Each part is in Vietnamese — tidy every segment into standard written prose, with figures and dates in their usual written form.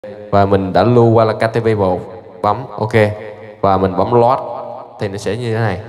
và mình đã lưu qua là KTV1, bấm OK và mình bấm load thì nó sẽ như thế này.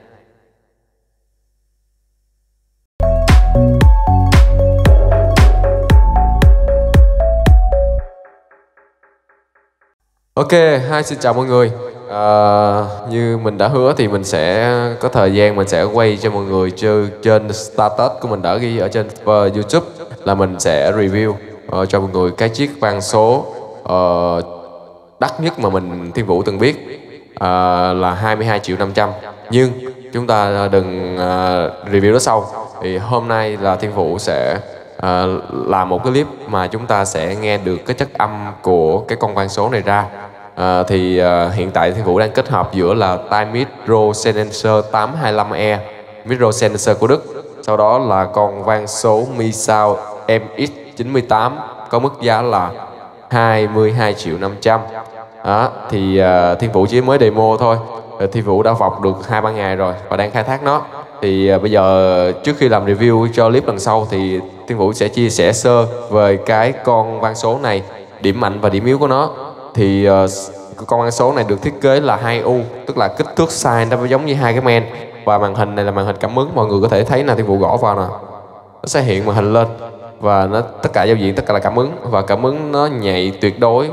OK, xin chào mọi người. Như mình đã hứa thì mình sẽ có thời gian mình sẽ quay cho mọi người trên status của mình đã ghi ở trên YouTube là mình sẽ review cho mọi người cái chiếc van số đắt nhất mà Thiên Vũ từng biết là 22.500.000. Nhưng chúng ta đừng review đó sau. Thì hôm nay là Thiên Vũ sẽ làm một cái clip mà chúng ta sẽ nghe được cái chất âm của cái con van số này ra. Hiện tại Thiên Vũ đang kết hợp giữa là tai micro Silencer 825E, micro Silencer của Đức, sau đó là con van số MiSound MX98 có mức giá là 22.500.000. Thiên Vũ chỉ mới demo thôi. Thiên Vũ đã vọc được 2-3 ngày rồi và đang khai thác nó. Bây giờ trước khi làm review cho clip lần sau thì Thiên Vũ sẽ chia sẻ sơ về cái con van số này, điểm mạnh và điểm yếu của nó. Con van số này được thiết kế là 2U, tức là kích thước size nó giống như hai cái men, và màn hình này là màn hình cảm ứng. Mọi người có thể thấy là Thiên Vũ gõ vào nè, nó sẽ hiện màn hình lên và nó tất cả giao diện tất cả là cảm ứng, và cảm ứng nó nhạy tuyệt đối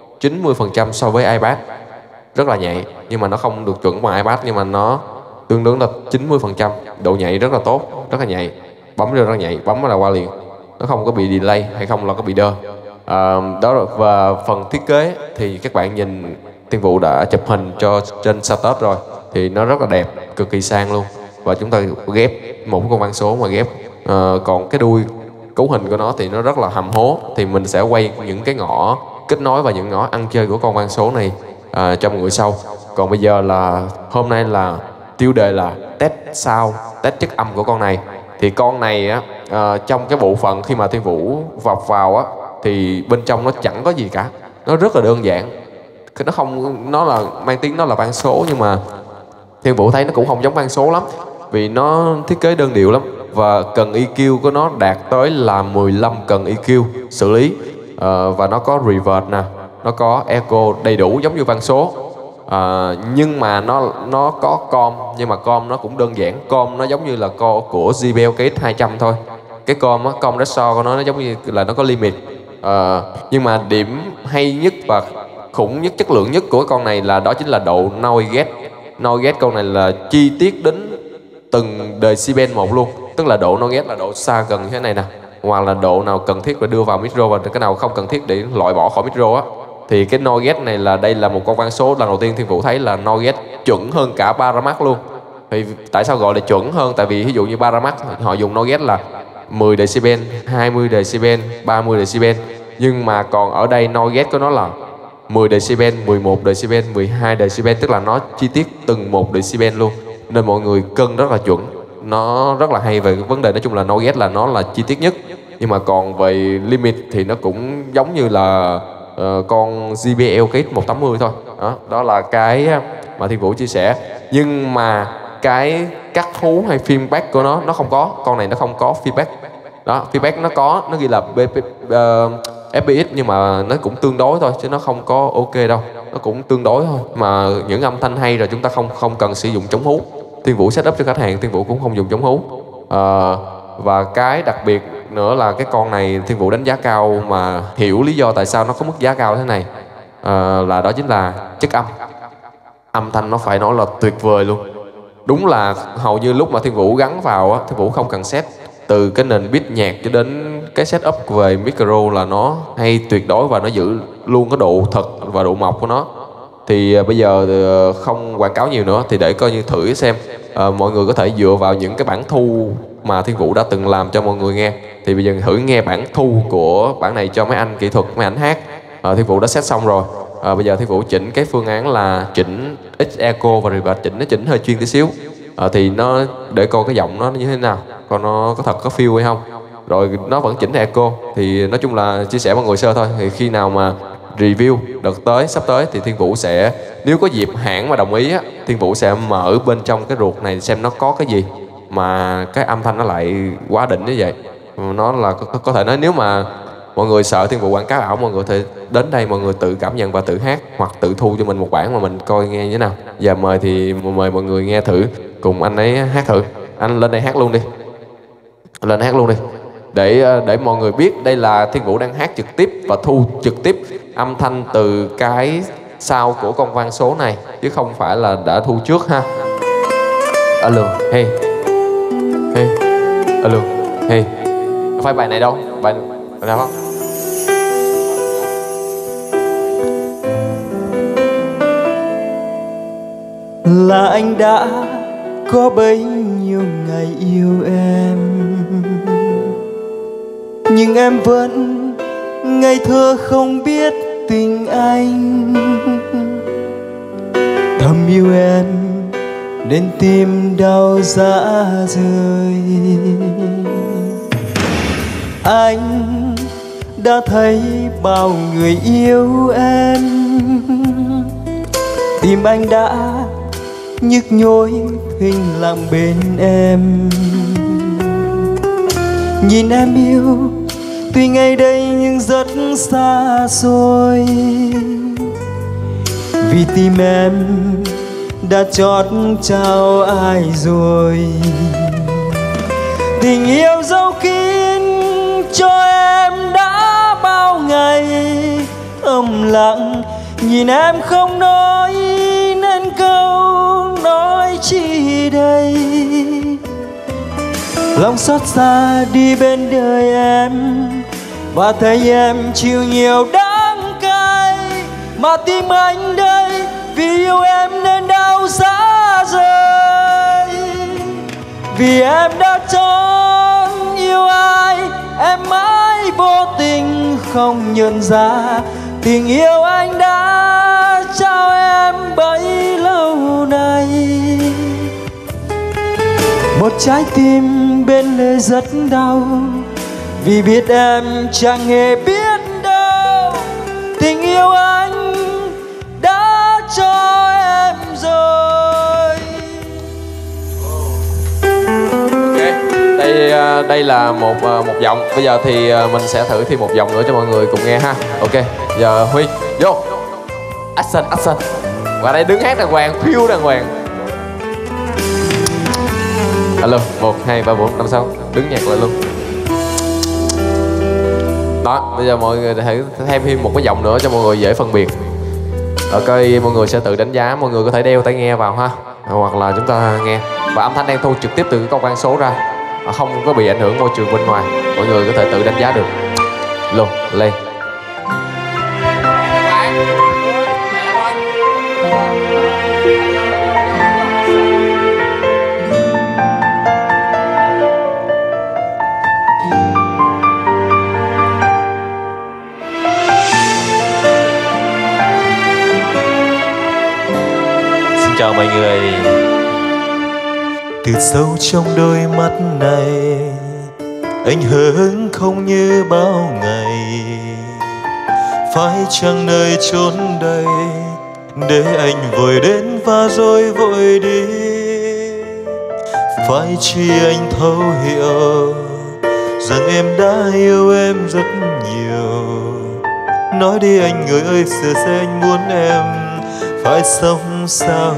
90% so với iPad, rất là nhạy, nhưng mà nó không được chuẩn bằng iPad, nhưng mà nó tương đương là 90%, độ nhạy rất là tốt, rất là nhạy, bấm rất là nhạy, bấm là qua liền, nó không có bị delay hay không là có bị đơ. Đó rồi. Và phần thiết kế thì các bạn nhìn Thiên Vũ đã chụp hình cho trên status rồi, thì nó rất là đẹp, cực kỳ sang luôn. Và chúng ta ghép một con van số mà ghép còn cái đuôi cấu hình của nó thì nó rất là hầm hố, thì mình sẽ quay những cái ngõ kết nối và những ngõ ăn chơi của con van số này cho mọi người sau. Còn bây giờ là hôm nay là tiêu đề là test sound, test chất âm của con này. Thì con này á, trong cái bộ phận khi mà Thiên Vũ vọc vào á, thì bên trong nó chẳng có gì cả, nó rất là đơn giản. Nó không, nó là mang tiếng nó là van số, nhưng mà Thiên Vũ thấy nó cũng không giống van số lắm, vì nó thiết kế đơn điệu lắm. Và cần EQ của nó đạt tới là 15 cần EQ xử lý, và nó có reverb nè, nó có echo đầy đủ giống như van số. Nhưng mà nó có com, nhưng mà com nó cũng đơn giản. Com nó giống như là com của JBL KX200 thôi. Cái com á, com Ressort của nó giống như là nó có limit. Nhưng mà điểm hay nhất và khủng nhất, chất lượng nhất của con này là đó chính là độ noise gate. Noise gate con này là chi tiết đến từng decibel một luôn, tức là độ noise gate là độ xa gần như thế này nè, hoặc là độ nào cần thiết phải đưa vào micro và cái nào không cần thiết để loại bỏ khỏi micro á. Thì cái noise gate này là đây là một con van số lần đầu tiên Thiên Vũ thấy là noise gate chuẩn hơn cả Paramax luôn. Thì tại sao gọi là chuẩn hơn? Tại vì ví dụ như Paramax họ dùng noise gate là 10 decibel, 20 decibel, 30 decibel, nhưng mà còn ở đây noise gate của nó là 10 decibel, 11 decibel, 12 decibel, tức là nó chi tiết từng một decibel luôn, nên mọi người cân rất là chuẩn. Nó rất là hay về cái vấn đề, nói chung là noise gate là nó là chi tiết nhất. Nhưng mà còn về limit thì nó cũng giống như là con JBL KX180 thôi. Đó là cái mà Thiên Vũ chia sẻ. Nhưng mà cái cắt hú hay feedback của nó không có. Con này nó không có feedback. Đó, feedback nó có, nó ghi là FPX, nhưng mà nó cũng tương đối thôi, chứ nó không có OK đâu. Nó cũng tương đối thôi. Mà những âm thanh hay rồi chúng ta không cần sử dụng chống hú. Thiên Vũ setup cho khách hàng, Thiên Vũ cũng không dùng chống hú. Và cái đặc biệt nữa là cái con này Thiên Vũ đánh giá cao, mà hiểu lý do tại sao nó có mức giá cao thế này, là đó chính là chất âm. Âm thanh nó phải nói là tuyệt vời luôn. Đúng là hầu như lúc mà Thiên Vũ gắn vào á, Thiên Vũ không cần set, từ cái nền beat nhạc cho đến cái setup về micro là nó hay tuyệt đối, và nó giữ luôn cái độ thật và độ mộc của nó. Thì bây giờ không quảng cáo nhiều nữa, thì để coi như thử xem. Mọi người có thể dựa vào những cái bản thu mà Thiên Vũ đã từng làm cho mọi người nghe. Thì bây giờ thử nghe bản thu của bản này cho mấy anh kỹ thuật, mấy anh hát. Thiên Vũ đã set xong rồi. Bây giờ Thiên Vũ chỉnh cái phương án là chỉnh X echo và reverb, nó chỉnh hơi chuyên tí xíu. Thì nó để coi cái giọng nó như thế nào, còn nó có thật có feel hay không. Rồi nó vẫn chỉnh echo. Thì nói chung là chia sẻ mọi người sơ thôi. Thì khi nào mà review đợt sắp tới thì Thiên Vũ sẽ, nếu có dịp hãng mà đồng ý á, Thiên Vũ sẽ mở bên trong cái ruột này xem nó có cái gì mà cái âm thanh nó lại quá đỉnh như vậy. Nó là có thể nói nếu mà mọi người sợ Thiên Vũ quảng cáo ảo, mọi người có thể đến đây mọi người tự cảm nhận và tự hát, hoặc tự thu cho mình một bản mà mình coi nghe như thế nào. Giờ mời mọi người nghe thử cùng anh ấy hát thử. Anh lên đây hát luôn đi, lên hát luôn đi, để mọi người biết đây là Thiên Vũ đang hát trực tiếp và thu trực tiếp âm thanh từ cái sao của con vang số này, chứ không phải là đã thu trước ha. Alo, hey, hey, alo, hey, không phải bài này đâu, bài nào không? Là anh đã có bấy nhiêu ngày yêu em, nhưng em vẫn ngây thơ không biết tình anh. Thầm yêu em nên tim đau rã rời. Anh đã thấy bao người yêu em, tim anh đã nhức nhối thinh lặng bên em. Nhìn em yêu tuy ngày đây nhưng rất xa xôi, vì tim em đã chót trao ai rồi. Tình yêu dấu kín cho em đã bao ngày thầm lặng, nhìn em không nói nên câu nói chi đây. Lòng xót xa đi bên đời em, và thấy em chịu nhiều đắng cay, mà tim anh đây vì yêu em nên đau giá rời. Vì em đã chọn yêu ai, em mãi vô tình không nhận ra tình yêu anh đã trao em bấy lâu nay. Một trái tim bên lề rất đau, vì biết em chẳng hề biết đâu tình yêu anh đã cho em rồi. Ok, đây là một giọng. Bây giờ thì mình sẽ thử thêm một giọng nữa cho mọi người cùng nghe ha. Ok, giờ Huy vô. Action, action. Qua đây đứng hát đàng hoàng, phiêu đàng hoàng. Alo, 1, 2, 3, 4, 5, 6. Đứng nhạc lại luôn. Đó, bây giờ mọi người hãy thêm một cái giọng nữa cho mọi người dễ phân biệt. Rồi coi mọi người sẽ tự đánh giá. Mọi người có thể đeo tai nghe vào ha, hoặc là chúng ta nghe. Và âm thanh đang thu trực tiếp từ cái con vang số ra, không có bị ảnh hưởng môi trường bên ngoài. Mọi người có thể tự đánh giá được. Luôn, lên. Chào mọi người. Từ sâu trong đôi mắt này, anh hớn không như bao ngày. Phải chăng nơi chốn đây để anh vội đến và rồi vội đi? Phải chi anh thấu hiểu rằng em đã yêu em rất nhiều. Nói đi anh người ơi, giờ sẽ anh muốn em phải sống sao?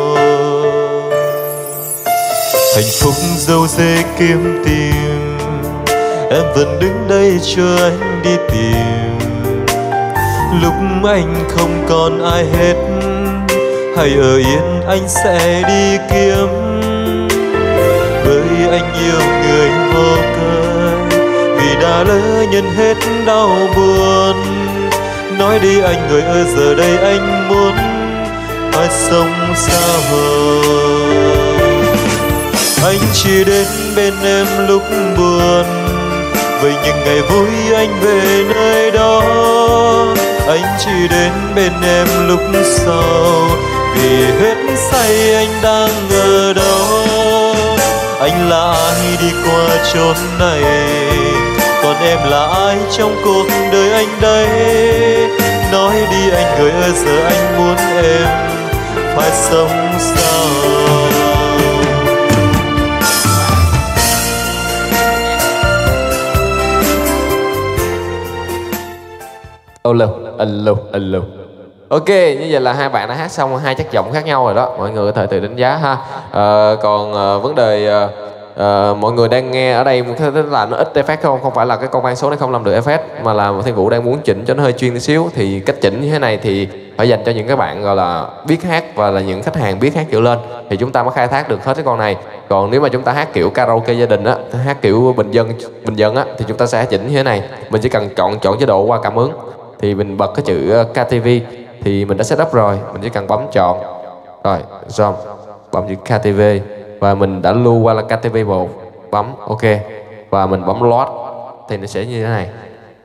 Hạnh phúc dâu dê kiếm tìm, em vẫn đứng đây chờ anh đi tìm. Lúc anh không còn ai hết, hãy ở yên anh sẽ đi kiếm. Bởi anh yêu người vô cớ, vì đã lỡ nhận hết đau buồn. Nói đi anh người ơi, giờ đây anh muốn phải sống sao? Anh chỉ đến bên em lúc buồn, vậy những ngày vui anh về nơi đó. Anh chỉ đến bên em lúc sau, vì hết say anh đang ở đó. Anh là ai đi qua chốn này, còn em là ai trong cuộc đời anh đây? Nói đi anh người ơi, giờ anh muốn em phải sống sao? Alo, alo, alo. Ok, như vậy là hai bạn đã hát xong hai chất giọng khác nhau rồi đó. Mọi người có thể tự đánh giá ha. Còn vấn đề mọi người đang nghe ở đây tức là nó ít effect không? Không phải là cái con van số này không làm được effect, mà là Thiên Vũ đang muốn chỉnh cho nó hơi chuyên tí xíu. Thì cách chỉnh như thế này thì phải dành cho những các bạn gọi là biết hát và là những khách hàng biết hát trở lên thì chúng ta mới khai thác được hết cái con này. Còn nếu mà chúng ta hát kiểu karaoke gia đình á, hát kiểu bình dân á, thì chúng ta sẽ chỉnh như thế này. Mình chỉ cần chọn chế độ qua cảm ứng thì mình bật cái chữ KTV thì mình đã setup rồi, mình chỉ cần bấm chọn rồi xong bấm chữ KTV và mình đã lưu qua là KTV1, bấm OK và mình bấm load thì nó sẽ như thế này.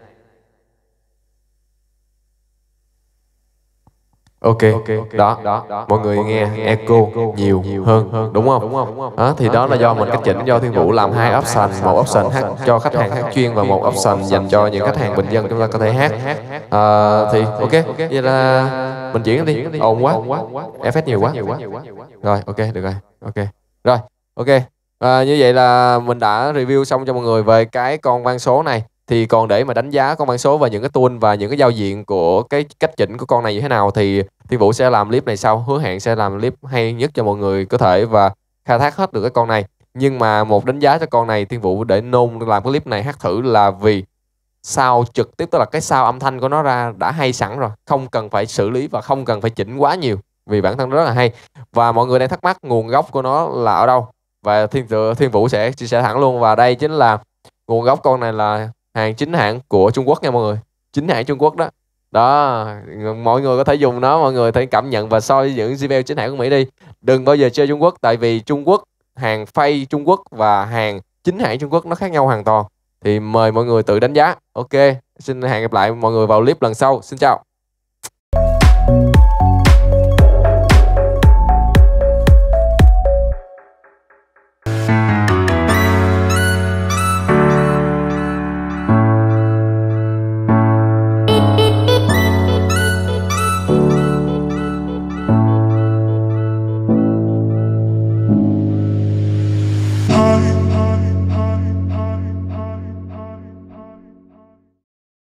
Ok, đó, mọi người nghe echo nhiều hơn, đúng không? Đó, thì đó là do mình cách chỉnh, do Thiên Vũ làm hai option, một option hát cho khách hàng hát chuyên và một option dành cho những khách hàng bình dân chúng ta có thể hát. Thì ok, vậy là mình chuyển đi, ồn quá, effect nhiều quá. Rồi, ok, được rồi, rồi, ok. Như vậy là mình đã review xong cho mọi người về cái con van số này. Thì còn để mà đánh giá con van số và những cái tool và những cái giao diện của cái cách chỉnh của con này như thế nào thì Thiên Vũ sẽ làm clip này sau, hứa hẹn sẽ làm clip hay nhất cho mọi người có thể và khai thác hết được cái con này. Nhưng mà một đánh giá cho con này Thiên Vũ để nôn làm cái clip này hát thử là vì sound trực tiếp, tức là cái sound âm thanh của nó ra đã hay sẵn rồi, không cần phải xử lý và không cần phải chỉnh quá nhiều vì bản thân nó rất là hay. Và mọi người đang thắc mắc nguồn gốc của nó là ở đâu và Thiên Vũ sẽ chia sẻ thẳng luôn, và đây chính là nguồn gốc con này là hàng chính hãng của Trung Quốc nha mọi người, chính hãng Trung Quốc đó. Đó, mọi người có thể dùng nó, mọi người có thể cảm nhận và so với những JBL chính hãng của Mỹ đi. Đừng bao giờ chơi Trung Quốc, tại vì Trung Quốc, hàng fake Trung Quốc và hàng chính hãng Trung Quốc nó khác nhau hoàn toàn. Thì mời mọi người tự đánh giá. Ok, xin hẹn gặp lại mọi người vào clip lần sau. Xin chào.